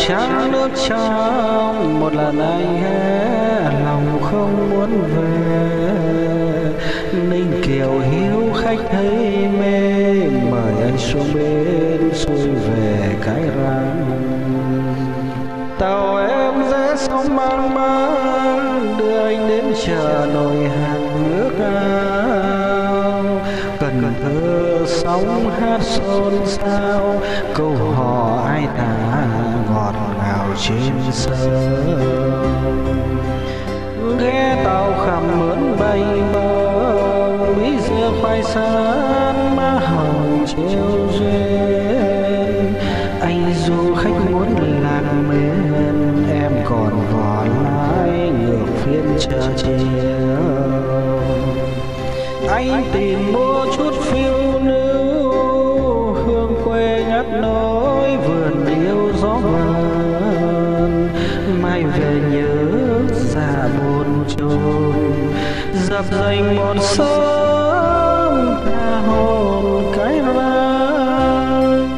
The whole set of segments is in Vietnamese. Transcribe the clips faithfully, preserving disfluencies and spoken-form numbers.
trắng nước trong một lần anh hé lòng không muốn về. Ninh Kiều hiếu khách thấy mê, mời anh xuống bên xuôi về Cái Răng. Tàu em rẽ sóng mang mang, đưa anh đến chợ nồi hàng nước ao. Cần Thơ sóng hát xôn xao, câu hò ai tả ngọt ngào trên sông. Ghe tàu khằm mướn bay bờ, bí dưa khoai sán má hồng treo duyên. Anh du khách muốn lạc mến, em còn vò lái ngược phiên chợ chiều. Anh tìm mua chút phiêu lưu, hương quê ngắt nỗi vườn yêu gió vần. Mai về nhớ xa bồn chồn, dập dành một sớm tha hồn Cái Răng.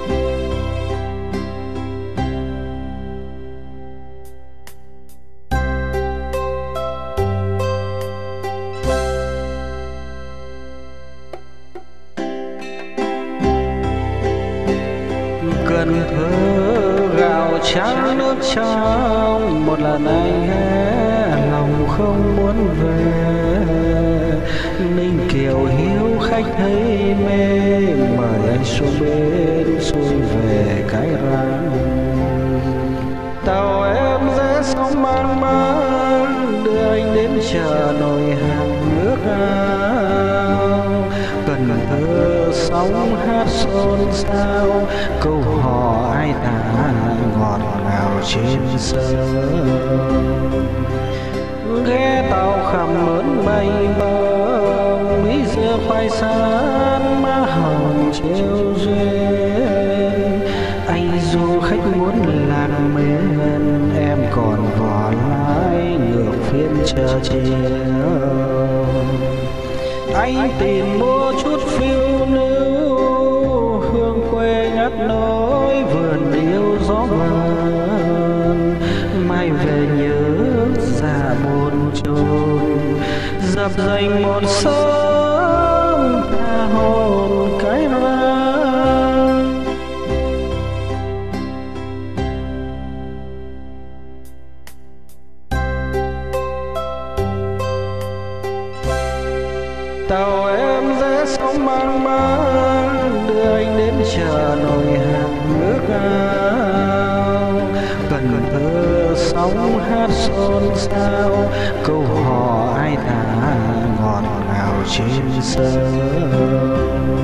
Cần Thơ gạo trắng nước trong, một lần anh hé lòng không muốn về. Ninh Kiều hiếu khách thấy mê, mời anh xuống bên xuôi về Cái Răng. Tàu em rẽ sóng mang mang, đưa anh đến chợ nồi hàng nước ao. Cần Thơ sóng hát xôn xao, câu hò ai tả ngọt ngào trên sông. Ghe tàu khằm mướn bay bờ, bí dưa khoai sán má hồng treo duyên. Anh du khách muốn lạc mến, em còn vò lái ngược phiên chợ chiều. Anh tìm mua chút phiêu lưu, hương quê ngắt nỗi vườn yêu gió vần. Mai về nhớ xa bồn chồn, dập dành một sớm tha hồn Cái Răng. Tàu em rẽ sóng mang mang, đưa anh đến chợ nồi hàng nước ao. Cần Thơ sóng hát xôn xao, câu hò ai tả ngọt ngào trên sông.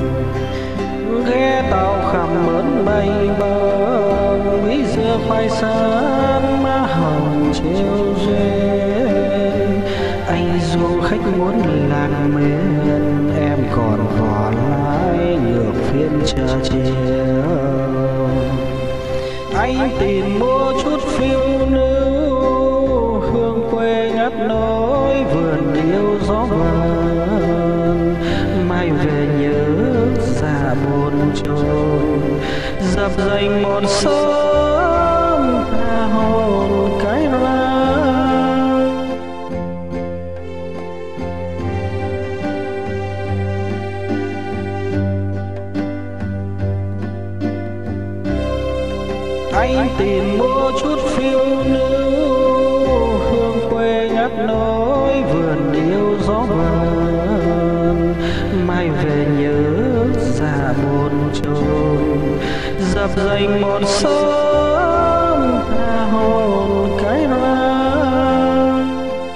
Ghe tàu khằm mướn bay bờ, bí dưa khoai sán má hồng treo duyên. Anh du khách muốn lạc mến, em còn vò lái ngược phiên chợ chiều. Anh tìm mua chút phiêu lưu, hương quê ngắt nỗi vườn yêu gió vần. Mai về nhớ xa bồn chồn, dập dành một sớm tha hồn Cái Răng. Anh tìm mua chút phiêu lưu, hương quê ngắt nỗi vườn yêu gió vần. Mai về nhớ xa bồn chồn, dập dành một sớm tha hồn Cái Răng.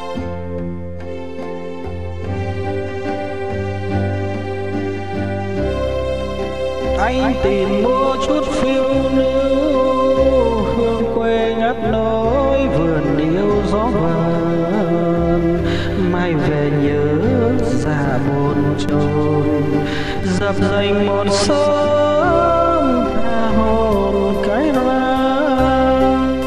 Anh tìm mua chút phiêu lưu, hương quê ngắt nỗi vườn yêu gió vần. Mai về nhớ xa bồn chồn, dập dành một sớm tha hồn Cái Răng.